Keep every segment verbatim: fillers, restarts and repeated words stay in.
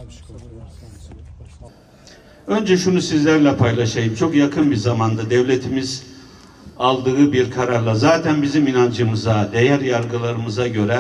Önce şunu sizlerle paylaşayım. Çok yakın bir zamanda devletimiz aldığı bir kararla zaten bizim inancımıza, değer yargılarımıza göre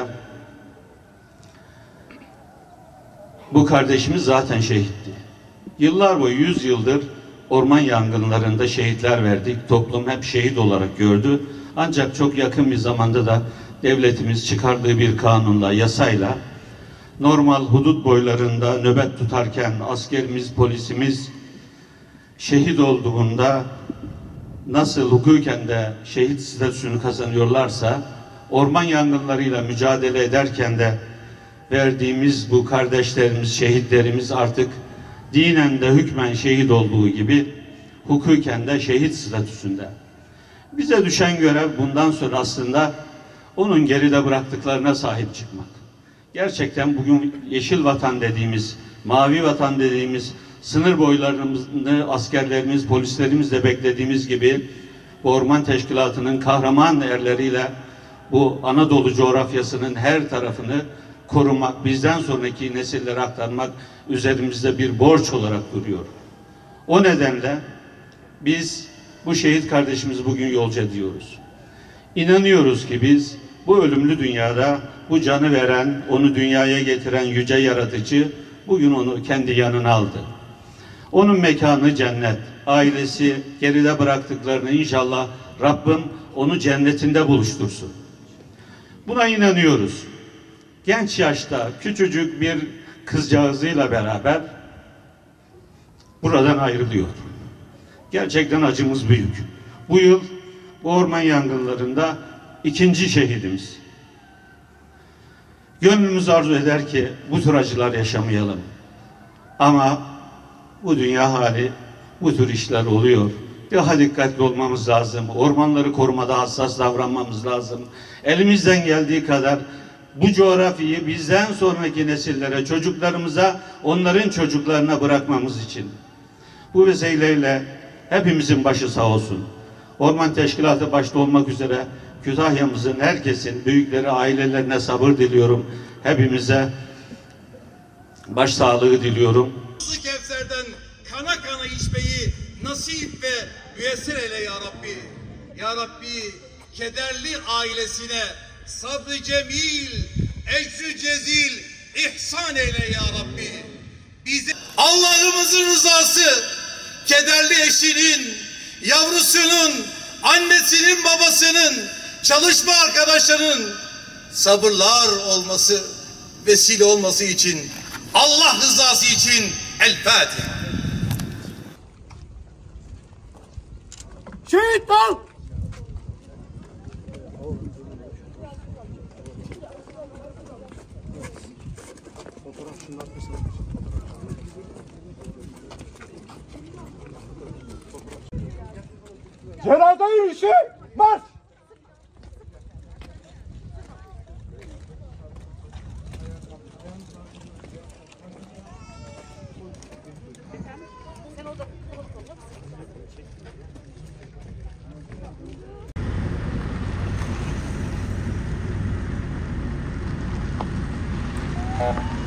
bu kardeşimiz zaten şehitti. Yıllar boyu, yüz yıldır orman yangınlarında şehitler verdik. Toplum hep şehit olarak gördü. Ancak çok yakın bir zamanda da devletimiz çıkardığı bir kanunla, yasayla normal hudut boylarında nöbet tutarken askerimiz, polisimiz şehit olduğunda nasıl hukuken de şehit statüsünü kazanıyorlarsa, orman yangınlarıyla mücadele ederken de verdiğimiz bu kardeşlerimiz, şehitlerimiz artık dinen de hükmen şehit olduğu gibi hukuken de şehit statüsünde. Bize düşen görev bundan sonra aslında onun geride bıraktıklarına sahip çıkmak. Gerçekten bugün yeşil vatan dediğimiz, mavi vatan dediğimiz sınır boylarını askerlerimiz, polislerimiz de beklediğimiz gibi bu orman teşkilatının kahraman erleriyle bu Anadolu coğrafyasının her tarafını korumak, bizden sonraki nesillere aktarmak üzerimizde bir borç olarak duruyor. O nedenle biz bu şehit kardeşimizi bugün yolcu ediyoruz. İnanıyoruz ki biz bu ölümlü dünyada bu canı veren, onu dünyaya getiren yüce yaratıcı bugün onu kendi yanına aldı. Onun mekanı cennet, ailesi geride bıraktıklarını inşallah Rabbim onu cennetinde buluştursun. Buna inanıyoruz. Genç yaşta küçücük bir kızcağızıyla beraber buradan ayrılıyor. Gerçekten acımız büyük. Bu yıl bu orman yangınlarında ikinci şehidimiz. Gönlümüz arzu eder ki bu tür acılar yaşamayalım. Ama bu dünya hali, bu tür işler oluyor. Daha dikkatli olmamız lazım. Ormanları korumada hassas davranmamız lazım. Elimizden geldiği kadar bu coğrafyayı bizden sonraki nesillere, çocuklarımıza, onların çocuklarına bırakmamız için. Bu vesileyle hepimizin başı sağ olsun. Orman Teşkilatı başta olmak üzere Kütahya'mızın herkesin, büyükleri, ailelerine sabır diliyorum. Hepimize başsağlığı diliyorum. Kevser'den kana kana içmeyi nasip ve müyesser eyle ya Rabbi. Ya Rabbi kederli ailesine sabrı cemil, ecrü cezil ihsan eyle ya Rabbi. Bize Allah'ımızın rızası kederli eşinin, yavrusunun, annesinin, babasının, çalışma arkadaşlarının sabırlar olması, vesile olması için, Allah rızası için El Fatiha. Şehit ol! Cenaze yürüyüşü marş! Sen orada Thank you.